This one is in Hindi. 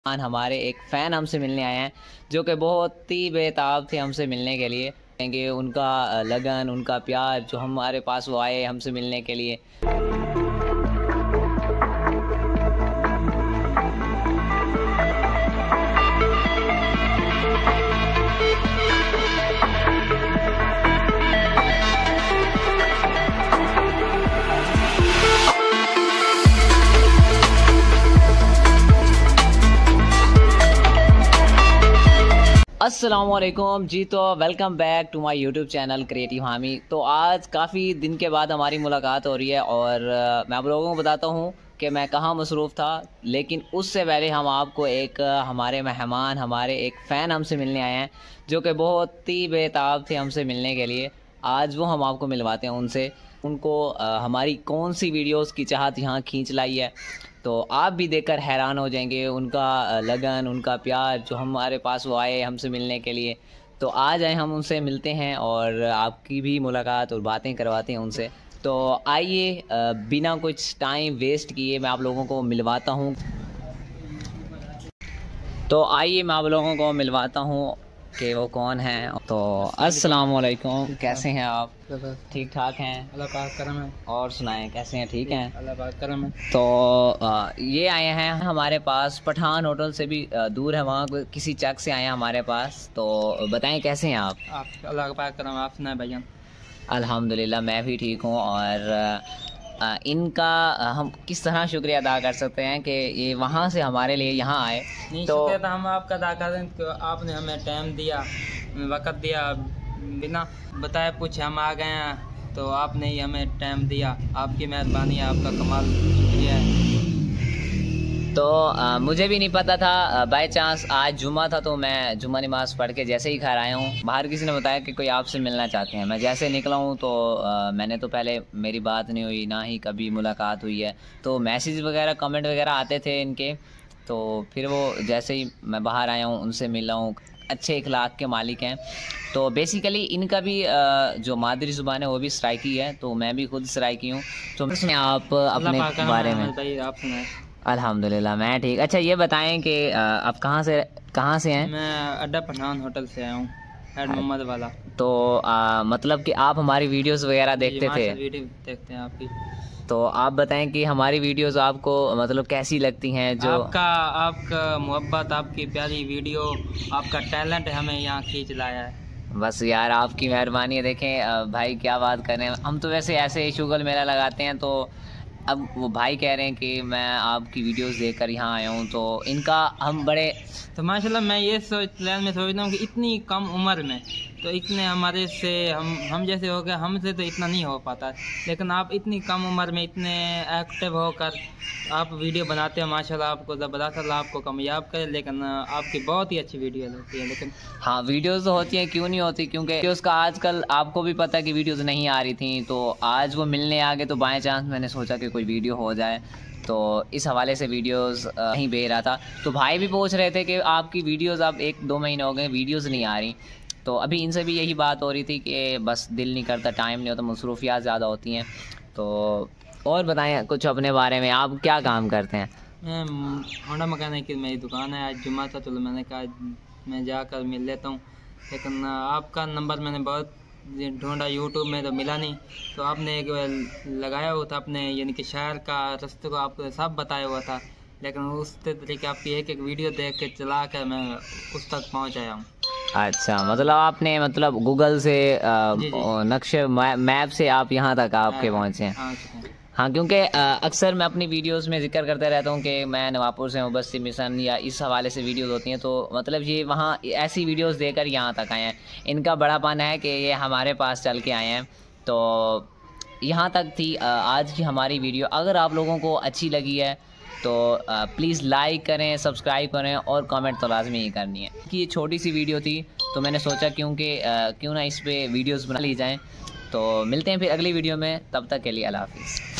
हमारे एक फ़ैन हमसे मिलने आए हैं जो कि बहुत ही बेताब थे हमसे मिलने के लिए। कहेंगे उनका लगन, उनका प्यार जो हमारे पास वो आए हमसे मिलने के लिए। अस्सलामुअलैकुम जी। तो welcome back to my YouTube channel Creative Hami. तो आज काफ़ी दिन के बाद हमारी मुलाकात हो रही है और मैं आप लोगों को बताता हूँ कि मैं कहाँ मसरूफ़ था। लेकिन उससे पहले हम आपको एक हमारे मेहमान, हमारे एक फ़ैन हमसे मिलने आए हैं जो कि बहुत ही बेताब थे हमसे मिलने के लिए। आज वो हम आपको मिलवाते हैं उनसे। उनको हमारी कौन सी वीडियोस की चाहत यहाँ खींच लाई है, तो आप भी देखकर हैरान हो जाएंगे। उनका लगन, उनका प्यार जो हमारे पास वो आए हमसे मिलने के लिए। तो आज आए हम उनसे मिलते हैं और आपकी भी मुलाकात और बातें करवाते हैं उनसे। तो आइए बिना कुछ टाइम वेस्ट किए मैं आप लोगों को मिलवाता हूँ। तो आइए मैं आप लोगों को मिलवाता हूँ कि वो कौन है। तो अस्सलाम वालेकुम, कैसे हैं आप? ठीक ठाक हैं, अल्लाह पाक करम है। और सुनाएं कैसे हैं? ठीक हैं, अल्लाह पाक करम है। तो ये आए हैं हमारे पास पठान होटल से भी दूर है, वहाँ किसी चक से आए हैं हमारे पास। तो बताएं कैसे हैं आप? अल्लाह पाक करम, आप सुनाए भाईजान? अल्हम्दुलिल्लाह मैं भी ठीक हूँ। और इनका हम किस तरह शुक्रिया अदा कर सकते हैं कि ये वहाँ से हमारे लिए यहाँ आए। नहीं तो शुक्रिया तो हम आपका अदा कर रहे हैं कि आपने हमें टाइम दिया, वक्त दिया, बिना बताए पूछे हम आ गए हैं। तो आपने ही हमें टाइम दिया, आपकी मेहरबानी है, आपका कमाल शुक्रिया है। तो मुझे भी नहीं पता था, बाय चांस आज जुमा था तो मैं जुमा नमाज़ पढ़ के जैसे ही घर आया हूँ, बाहर किसी ने बताया कि कोई आपसे मिलना चाहते हैं। मैं जैसे निकला हूँ तो मैंने तो पहले मेरी बात नहीं हुई, ना ही कभी मुलाकात हुई है। तो मैसेज वगैरह, कमेंट वगैरह आते थे इनके। तो फिर वो जैसे ही मैं बाहर आया हूँ उनसे मिला हूँ। अच्छे इखलाक के मालिक हैं। तो बेसिकली इनका भी जो मादरी ज़ुबान है वो भी सराइकी है, तो मैं भी खुद सराइकी हूँ। तो आप अपने बारे में? भाई आप सुनाए? अल्हम्दुलिल्लाह मैं ठीक। अच्छा ये बताएं कि आप कहाँ से हैं? मैं अड्डा पठान होटल से आया हूँ, हेड मोहम्मद वाला। तो मतलब कि आप हमारी वीडियोस वगैरह देखते थे? वीडियो देखते हैं आपकी। तो आप बताएं कि हमारी वीडियोस आपको मतलब कैसी लगती हैं? जो आपका मोहब्बत, आपकी प्यारी वीडियो, आपका टैलेंट हमें यहाँ खींच लाया है। बस यार आपकी मेहरबानी है। देखें भाई क्या बात करें, हम तो वैसे ऐसे ही शुगल मेला लगाते हैं। तो अब वो भाई कह रहे हैं कि मैं आपकी वीडियोस देखकर यहाँ आया हूँ, तो इनका हम बड़े तो माशाल्लाह मैं ये सोचता हूँ कि इतनी कम उम्र में तो इतने हमारे से हम जैसे हो गए, हमसे तो इतना नहीं हो पाता। लेकिन आप इतनी कम उम्र में इतने एक्टिव होकर आप वीडियो बनाते हो, माशाल्लाह आपको ज़बरदस्त, अल्लाह आपको कामयाब करे। लेकिन आपकी बहुत ही अच्छी वीडियो होती है। लेकिन हाँ वीडियोस तो होती हैं, क्यों नहीं होती, क्योंकि वीडियोस का आजकल आपको भी पता है कि वीडियोस नहीं आ रही थी। तो आज वो मिलने आ गए, तो बाय चांस मैंने सोचा कि कोई वीडियो हो जाए, तो इस हवाले से वीडियोस नहीं भेज रहा था। तो भाई भी पूछ रहे थे कि आपकी वीडियोस अब 1-2 महीने हो गए वीडियोस नहीं आ रही। तो अभी इनसे भी यही बात हो रही थी कि बस दिल नहीं करता, टाइम नहीं होता, मसरूफियात ज़्यादा होती हैं। तो और बताएं कुछ अपने बारे में, आप क्या काम करते हैं? मैं होंडा मैकेनिक की मेरी दुकान है। आज जुम्मा था तो मैंने कहा मैं जाकर मिल लेता हूँ। लेकिन आपका नंबर मैंने बहुत ढूंढा, यूट्यूब में तो मिला नहीं। तो आपने एक लगाया हुआ था अपने, यानी कि शहर का रास्ते को आपको सब बताया हुआ था। लेकिन उस तरीके आपकी एक वीडियो देख के चला कर मैं उस तक पहुँच आया हूँ। अच्छा, मतलब आपने गूगल से नक्शे मैप से आप यहाँ तक आपके पहुँचे हैं? हाँ, क्योंकि अक्सर मैं अपनी वीडियोस में जिक्र करते रहता हूँ कि मैं नवापुर से हूँ, बस्ती मिशन या इस हवाले से वीडियोस होती हैं। तो मतलब ये वहाँ ऐसी वीडियोस देकर यहाँ तक आए हैं। इनका बड़ापन है कि ये हमारे पास चल के आए हैं। तो यहाँ तक थी आज की हमारी वीडियो। अगर आप लोगों को अच्छी लगी है तो प्लीज़ लाइक करें, सब्सक्राइब करें और कमेंट तो लाजमी ही करनी है कि ये छोटी सी वीडियो थी। तो मैंने सोचा क्यों ना इस पर वीडियोज़ बना ली जाएँ। तो मिलते हैं फिर अगली वीडियो में, तब तक के लिए अल्लाह हाफिज़।